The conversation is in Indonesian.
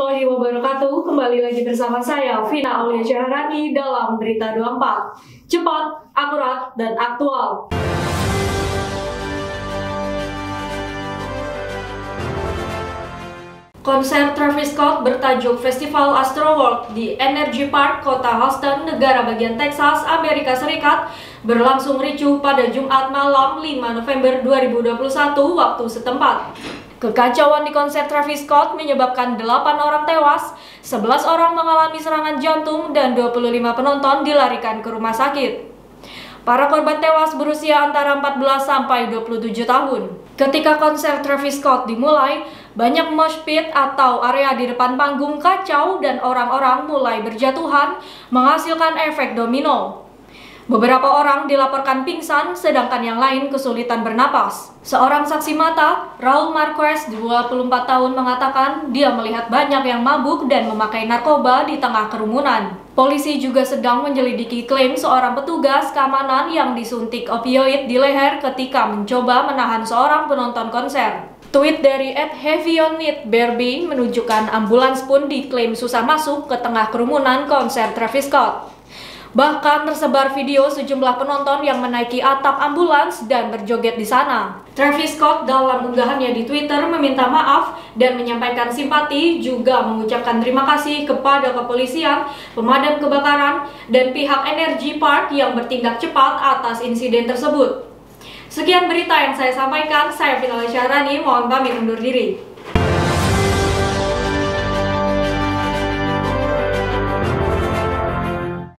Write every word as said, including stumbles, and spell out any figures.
warahmatullahi wabarakatuh. Kembali lagi bersama saya, Vina Aulia Syahrani dalam Berita dua puluh empat. Cepat, akurat, dan aktual. Konser Travis Scott bertajuk Festival Astroworld di Energy Park, Kota Houston, negara bagian Texas, Amerika Serikat, berlangsung ricuh pada Jumat malam lima November dua ribu dua puluh satu waktu setempat. Kekacauan di konser Travis Scott menyebabkan delapan orang tewas, sebelas orang mengalami serangan jantung, dan dua puluh lima penonton dilarikan ke rumah sakit. Para korban tewas berusia antara empat belas sampai dua puluh tujuh tahun. Ketika konser Travis Scott dimulai, banyak mosh pit atau area di depan panggung kacau dan orang-orang mulai berjatuhan, menghasilkan efek domino. Beberapa orang dilaporkan pingsan, sedangkan yang lain kesulitan bernapas. Seorang saksi mata, Raul Marquez, dua puluh empat tahun, mengatakan dia melihat banyak yang mabuk dan memakai narkoba di tengah kerumunan. Polisi juga sedang menyelidiki klaim seorang petugas keamanan yang disuntik opioid di leher ketika mencoba menahan seorang penonton konser. Tweet dari et heavionit berby menunjukkan ambulans pun diklaim susah masuk ke tengah kerumunan konser Travis Scott. Bahkan tersebar video sejumlah penonton yang menaiki atap ambulans dan berjoget di sana. Travis Scott dalam unggahannya di Twitter meminta maaf dan menyampaikan simpati, juga mengucapkan terima kasih kepada kepolisian, pemadam kebakaran, dan pihak Energy Park yang bertindak cepat atas insiden tersebut. Sekian berita yang saya sampaikan, saya Vina Aulia Syahrani, mohon pamit undur diri.